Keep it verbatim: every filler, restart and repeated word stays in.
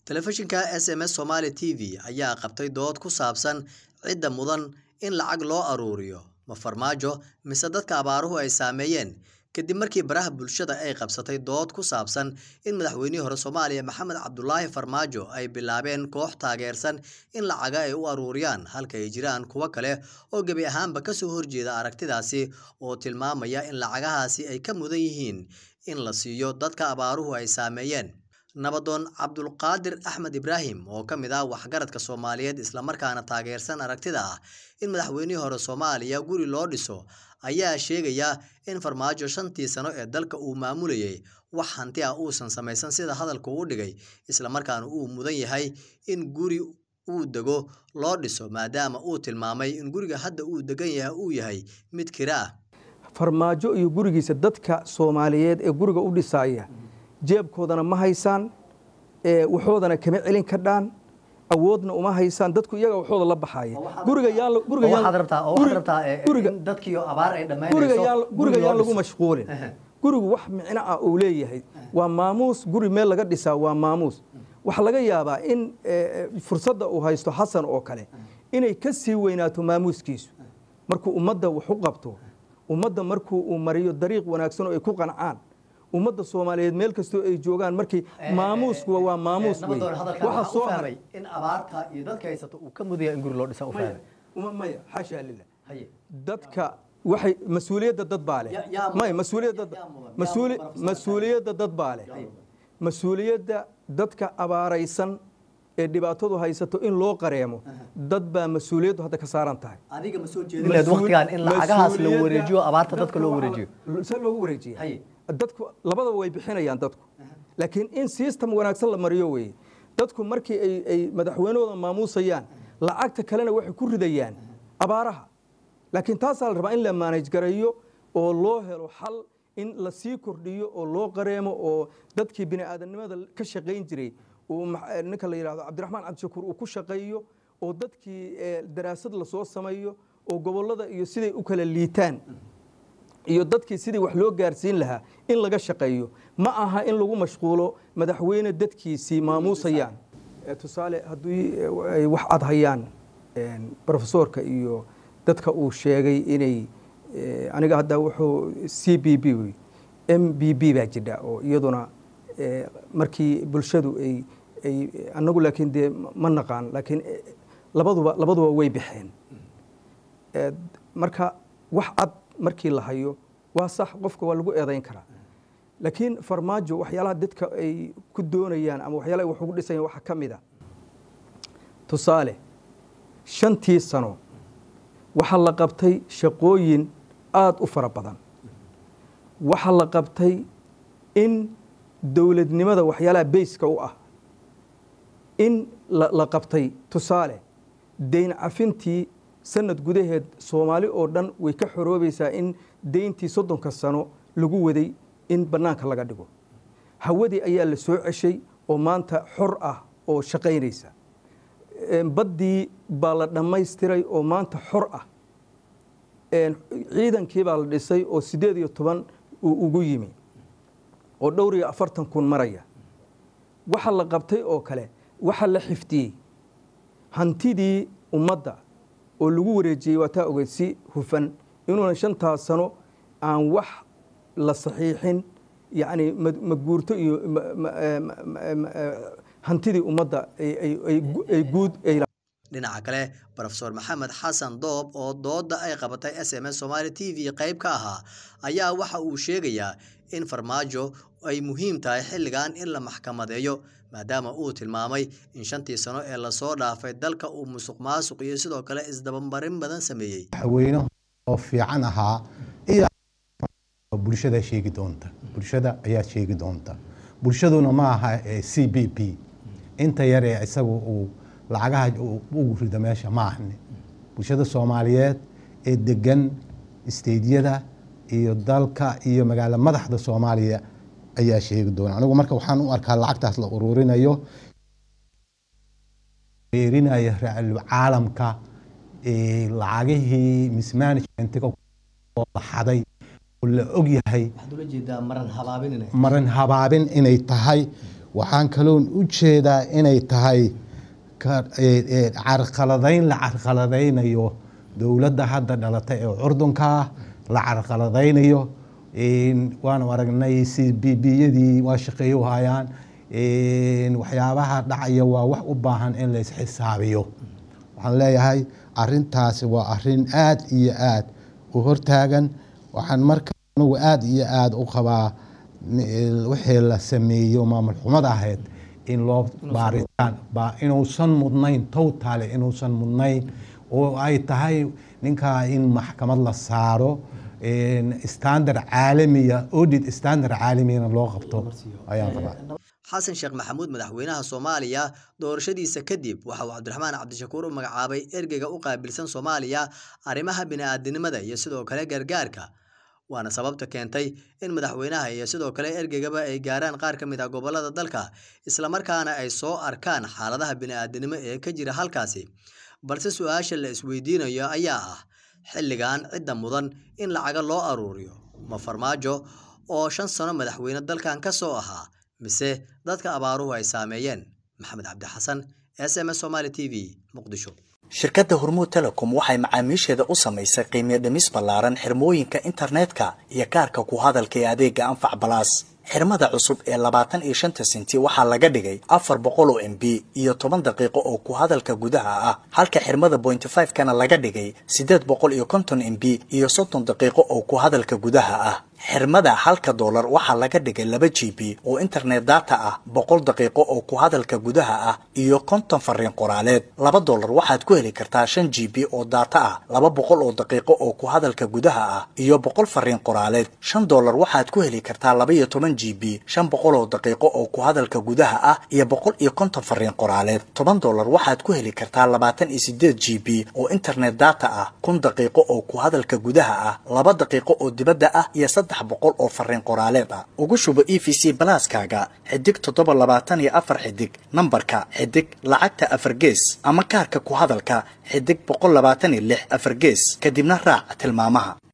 telefishinka S M S Somali T V ayaa qabtay dood ku saabsan cidda mudan in lacag loo aruuriyo ma farmaajo mise dadka abaaruhu ay saameeyeen kadib markii baraha bulshada ay qabsatay dood ku saabsan in madaxweynihii hore Soomaaliya Maxamed Cabdullaahi Farmaajo ay bilaabeen koox taageersan in lacaga ay u aruuriyaan halka ay jiraan kuwa kale oo gabi ahaanba ka soo horjeeda aragtidaasi oo tilmaamaya in lacagahaasi ay ka mudan yihiin in la siiyo dadka abaaruhu ay saameeyeen nabadoon Cabdulqaadir Axmed Ibraahim oo ka mid ah waxgaradka Soomaaliyeed isla markaana taageersan aragtida ah in madaxweynihii hore Soomaaliya guri loo dhiso ayaa sheegaya in Farmaajo shantii sano ee dalka uu maamulayay wax hanti ah uusan samaysan sida hadalku u dhigay isla markaana uu mudan yahay in guri uu dago loo dhiso maadaama uu tilmaamay in guriga hadda uu degan yahay uu yahay mid kira ah Farmaajo iyo gurigiisa dadka Soomaaliyeed ee guriga u dhisaya jeebkoodana ma haysan ee waxoodana kama celin ka dhaan awoodna uma haysan dadku iyaga waxooda la baxaya guriga yaan guriga yaan waxaad rabtaa oo waxaad rabtaa guriga dadkii abaar ay dhameeyeen guriga yaan guriga yaan lagu mashquulin gurigu wax micna ah oo leeyahay waa maamuus guri meel laga dhisaa waa maamuus waxa laga yaabaa in fursadda uu haysto Xasan oo kale inay ka sii weynaato maamuuskiisu markuu ummadda wax u qabto ummadda markuu uu mariyo dariiq wanaagsan oo ay ku qancaan ummadda Soomaaliyeed meel kasto ay joogaan markii maamuusku waa maamuus weyn waxa soo haray in abaarta iyo dadka haysato uu ka mudiya in guri loo dhiso u fahmay uma maya xasha lillah dadka waxay mas'uuliyadda dad baale may mas'uuliyadda mas'uuli mas'uuliyadda dad baale mas'uuliyadda dadka abaaraysan ee dhibaatadu haysato in loo qareemo dad baa mas'uuliyaddu hadda ka saaran tahay adiga ma soo jeedin waqtigan in lacagahaas loo wareejiyo abaarta dadka loo wareejiyo soo loo wareejiyo dadku labada way bixinayaan dadku laakiin in system wanaagsan la mariyo way dadku markii ay ay madaxweynooda maamuusayaan lacagta kalena waxay ku ridayaan abaaraha laakiin taas la rabaa in la manage gareeyo oo loo helo xal in la sii kordhiyo oo loo qareemo oo dadkii bini aadanimada ka shaqeyn jiray oo ninka la yiraahdo Cabdiraxmaan Cabdishakuur uu ku shaqeeyo oo dadkii daraasad la soo sameeyo oo gobolada iyo siday u kala liitaan iyo dadkii sidii wax loo gaarsiin lahaa in laga shaqeeyo ma aha in lagu mashquulo madaxweyne dadkiisii maamuusayaan tusaale haddii ay wax cad hayaan professorka iyo dadka uu sheegay inay aniga hadda wuxuu C B B M B B baa jira oo iyaduna markii bulshadu ay ay anagu laakiin de ma naqaan laakiin labaduba labaduba way bixeen marka wax cad markii la hayo waa sax qofka waa lagu eedayn karaa laakiin Farmaajo waxyaalaha dadka ay ku doonayaan ama waxyaalaha wax ugu dhisayaan waxa kamid ah tusaale shantii sano waxa la qabtay shaqooyin aad u fara badan waxa la qabtay in dawladnimada waxyaalaha basic u ah in la qabtay tusaale deyn cafintii sanad gudaheed Soomaali oo dhan way ka xoroobaysaa in deyntii soddonka sano lagu waday in banaanka laga dhigo hawadii ayaa la soo ceshay oo maanta xor ah oo shaqeynaysa badii baa la dhammaystiray oo maanta xor ah ciidankii baa la dhisay oo sideed iyo toban uu ugu yimi oo dhowr iyo afartan kun maraya waxa la qabtay oo kale waxa la xiftiyay hantidii ummadda oo lagu wareejiyay waa taa ogeyd si hufan inuu shantaas sano aan wax la saxiixin yaani maguurto iyo hantidii ummadda ay guud ay dhinaca kale Professor Maxamed Xasan Doob oo dooda ay qabatay S M S Somali T V qayb ka ahaa ayaa waxa uu sheegayaa in Farmaajo ay muhiim tahay xilligan in la maxkamadeeyo maadaama uu tilmaamay in shantii sano ee la soo dhaafay dalka uu musuqmaasuq iyo sidoo kale isdabamarin badan sameeyay haweeno oo fiican ahaa iyo bulshada sheegi doonta bulshada ayaa sheegi doonta bulshaduna ma aha C B P inta yar ee isagu uu lacagaha ugu rida meesha ma ahne bulshada Soomaaliyeed ee degan isteediyada iyo dalka iyo magaala madaxda Soomaaliya ayaa sheegi doona anigu marka waxaan u arkaa lacagtaas la ururinayo eerinaya caalamka ee lacagihii mismanagement-ka oo xaday oo la og yahay waxa dula jeedaa maran habaabin inay maran habaabin inay tahay waxaan kaloon u jeedaa inay tahay carqaladayn la carqaladaynayo dowladda hadda dhalatay ee curdunka la carqaladaynayo waanu aragnay c b b-yadii waa shaqeeyo hayaan waxyaabaha dhacaya waa wax u baahan in la isxisaabiyo waxaan leeyahay arintaasi waa arin aad iyo aad u hortaagan waxaan marka anigu aad iyo aad u qabaa wixii la sameeyo maamul xumada ahayd in loo baaritaan baa inuusan mudnayn totally inuusan mudnayn oo ay tahay ninkaa in maxkamad la saaro standard caalamiya audit standard caalamiyana loo qabto ayaan qabaa xasan sheekh maxamuud madaxweynaha Soomaaliya doorashadiisa kadib waxa uu Cabdiraxmaan Cabdishakuur u magacaabay ergeyga u qaabilsan Soomaaliya arrimaha bini'aadanimada iyo sidoo kale gargaarka waana sababta keentay in madaxweynaha iyo sidoo kale ergeygaba ay gaaraan qaar ka mid ah gobolada dalka isla markaana ay soo arkaan xaaladaha bini'aadanimo ee ka jira halkaasi balse su'aasha la isweydiinayo ayaa ah xilligan cidda mudan in lacag loo aruuriyo ma farmaajo oo shan sano madaxweyne dalkan ka soo ahaa mise dadka abaaruhu ay saameeyeen maxamed cabdi xasan S M S Somali T V Muqdisho shirkadda Hormuud Telecom waxay macaamiisheeda u samaysay qiimo dhimis ballaaran xirmooyinka internetka iyo kaarka ku hadalka ee adeega Anfac Plus xirmada cusub ee labaatan iyo shan senti waxaa laga dhigay afar boqol oo M B iyo toban daqiiqo oo ku hadalka gudaha ah halka xirmada point five kana laga dhigay siddeed boqol iyo konton M B iyo soddon daqiiqo oo ku hadalka gudaha ah xirmada halka dollar waxaa laga dhigay laba G B oo internet data ah boqol daqiiqo oo ku hadalka gudaha ah iyo konton fariin qoraaleed laba dollar waxaad ku heli kartaa shan G B oo data ah laba boqol oo daqiiqo oo ku hadalka gudaha ah iyo boqol fariin qoraaleed shan dollar waxaad ku heli kartaa laba iyo toban G B shan boqol oo daqiiqo oo ku hadalka gudaha ah iyo boqol iyo konton fariin qoraaleed toban dollar waxaad ku heli kartaa labaatan iyo siddeed G B oo internet data ah kun daqiiqo oo ku hadalka gudaha ah laba daqiiqo oo dibadda ah iyo saddex boqol oo fariin qoraaleed ah ugu shubo E V C Plus-kaaga xidig toddoba labaatan iyo afar xidig nambarka xidig lacagta afar gees ama kaarka ku hadalka xidig boqol labaatan iyo lix afar gees kadibna raac tilmaamaha.